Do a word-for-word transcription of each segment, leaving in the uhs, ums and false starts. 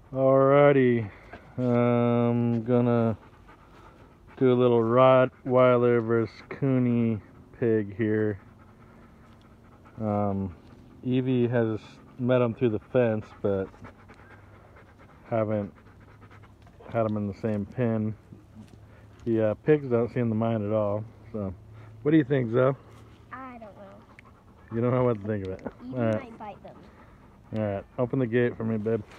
Alrighty, I'm gonna do a little Rottweiler versus Kune pig here. Um, Eevee has met him through the fence, but haven't had him in the same pen. The uh, pigs don't seem to mind at all. So, what do you think, Zoe? I don't know. You don't know what to think of it. Eevee All right. might bite them. All right, open the gate for me, babe.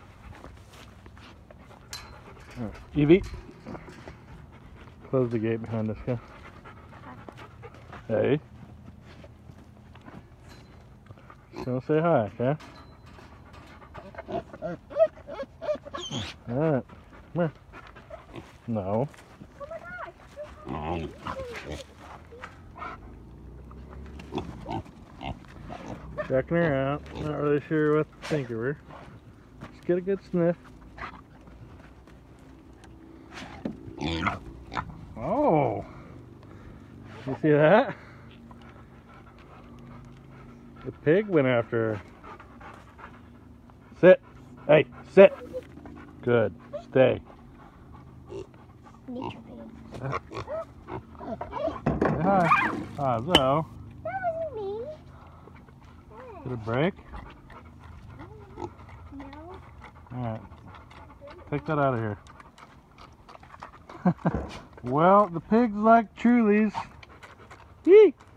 All right. Eevee, close the gate behind us, okay? Hey. Go say hi, okay? All right, come here. No. Oh Checking her out. Not really sure what to think of her. Just get a good sniff. Oh! You see that? The pig went after her. Sit! Hey, sit! Good. Stay. Nature pig. Say hi. Ah, so. That wasn't me. Did it break? No. Alright. Take that out of here. Well, the pigs like Trulies. Yee!